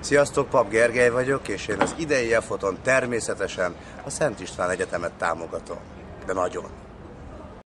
Sziasztok, Pap Gergely vagyok, és én az idei EFOT-on természetesen a Szent István Egyetemet támogatom. De nagyon.